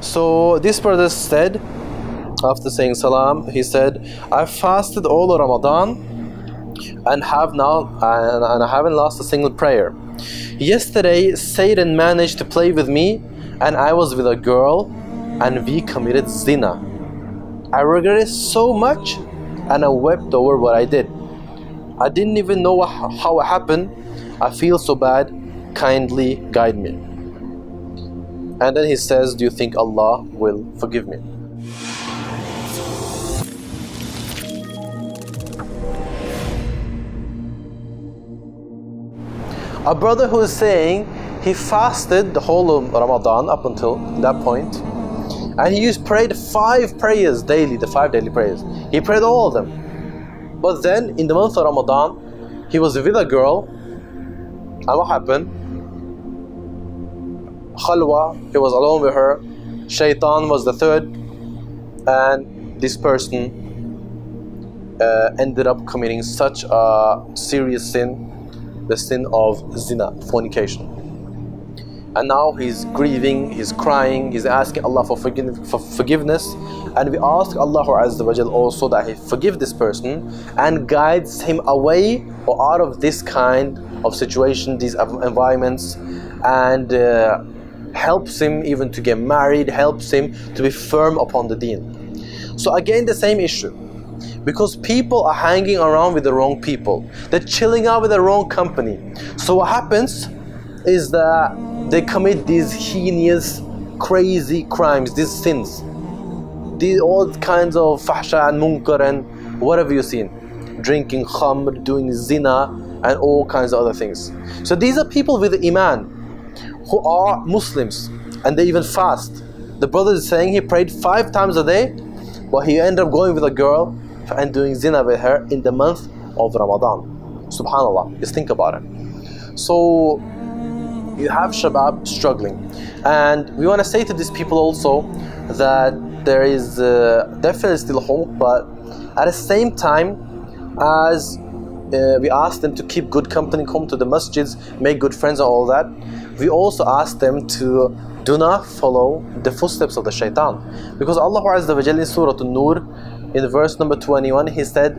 So this brother said, after saying salam, he said, I fasted all of Ramadan and I haven't lost a single prayer. Yesterday Satan managed to play with me and I was with a girl and we committed zina. I regret it so much and I wept over what I did. I didn't even know how it happened. I feel so bad. Kindly guide me. And then he says, do you think Allah will forgive me? A brother who is saying he fasted the whole of Ramadan up until that point, and he prayed 5 prayers daily, the 5 daily prayers. He prayed all of them. But then in the month of Ramadan, he was with a girl, and what happened? Khalwa, he was alone with her, Shaitan was the third, and this person ended up committing such a serious sin, the sin of zina, fornication. And now he's grieving, he's crying, he's asking Allah for forgiveness. And we ask Allah Azza wa Jal also that He forgive this person and guides him away or out of this kind of situation, these environments, and helps him even to get married, helps him to be firm upon the deen. So again, the same issue. Because people are hanging around with the wrong people. They're chilling out with the wrong company. So what happens is that they commit these heinous, crazy crimes, these sins. All kinds of fahsha and munkar and whatever you've seen. Drinking khamr, doing zina, and all kinds of other things. So these are people with iman, who are Muslims, and they even fast. The brother is saying he prayed 5 times a day, but he ended up going with a girl and doing zina with her in the month of Ramadan. Subhanallah, just think about it. So you have Shabab struggling, and we want to say to these people also that there is definitely still hope, but at the same time as we ask them to keep good company, come to the masjids, make good friends and all that, we also ask them to do not follow the footsteps of the shaitan. Because Allah Azza wa Jalla in Surah An-Nur, in verse number 21, He said,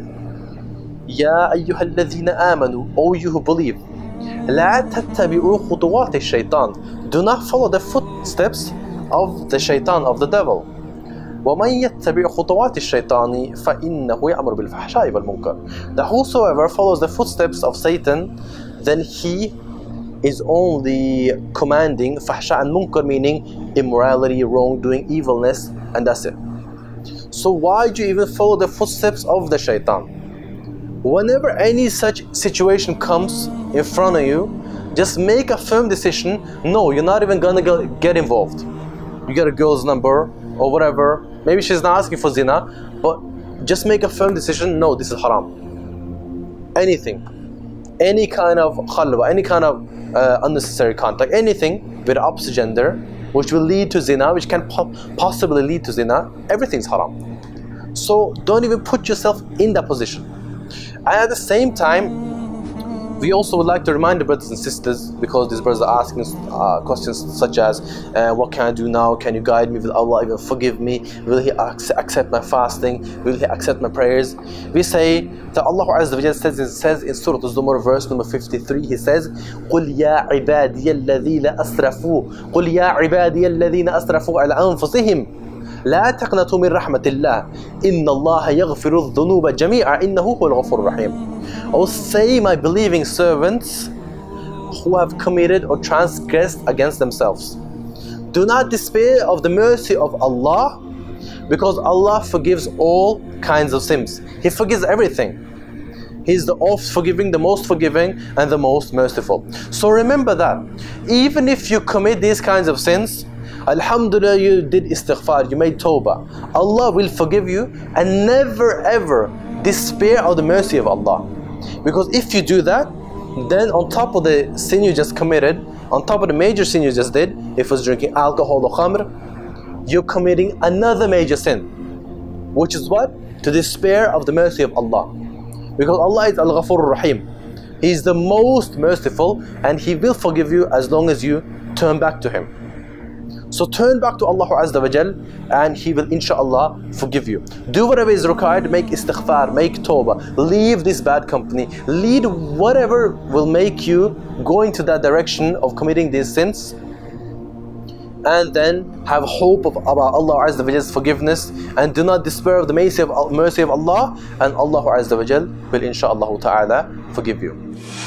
Ya ayyuhal ladhina amanu, O you who believe, La tattabi'u khutuwati shaitan, do not follow the footsteps of the shaitan, of the devil. وَمَنْ يَتَّبِعْ خُطُوَاتِ الشَّيْطَانِ فَإِنَّهُ يَأْمُرُ بِالْفَحْشَاءِ وَالْمُنكَرِ. That whosoever follows the footsteps of Satan, then he is only commanding fahsha and munkar, meaning immorality, wrongdoing, evilness, and that's it. So why do you even follow the footsteps of the shaitan? Whenever any such situation comes in front of you, just make a firm decision. No, you're not even gonna get involved. You get a girl's number or whatever, maybe she's not asking for zina, but just make a firm decision. No, this is haram. Anything, any kind of khalwa, any kind of unnecessary contact, anything with the opposite gender which will lead to zina, which can possibly lead to zina, everything's haram. So don't even put yourself in that position. And at the same time, we also would like to remind the brothers and sisters, because these brothers are asking questions such as, what can I do now? Can you guide me? Will Allah even forgive me? Will He accept my fasting? Will He accept my prayers? We say that Allah Azza wa Jalla says in Surah Az-Zumar verse number 53, He says, قُلْ يَا عِبَادِيَ الَّذِينَ أَسْرَفُوا قُلْ يَا عِبَادِيَ الَّذِينَ أَسْرَفُوا عَلَى أَنفُسِهِمْ لا تقنطوا من رحمة الله إن الله يغفر الذنوب جميعا إنه هو الغفور الرحيم. Oh, say, my believing servants who have committed or transgressed against themselves, do not despair of the mercy of Allah, because Allah forgives all kinds of sins. He forgives everything. He's the oft-forgiving, the most forgiving, and the most merciful. So remember that. Even if you commit these kinds of sins, Alhamdulillah, you did istighfar, you made tawbah, Allah will forgive you, and never ever despair of the mercy of Allah. Because if you do that, then on top of the sin you just committed, on top of the major sin you just did, if it was drinking alcohol or khamr, you're committing another major sin, which is what? To despair of the mercy of Allah. Because Allah is Al-Ghafur Rahim. He is the most merciful, and He will forgive you as long as you turn back to Him. So turn back to Allah Azza wa Jal and He will inshaAllah forgive you. Do whatever is required, make istighfar, make tawbah, leave this bad company, lead whatever will make you go into that direction of committing these sins, and then have hope about Allah Azza wa Jal's forgiveness, and do not despair of the mercy of Allah, and Allah Azza wa Jal will inshaAllah ta'ala forgive you.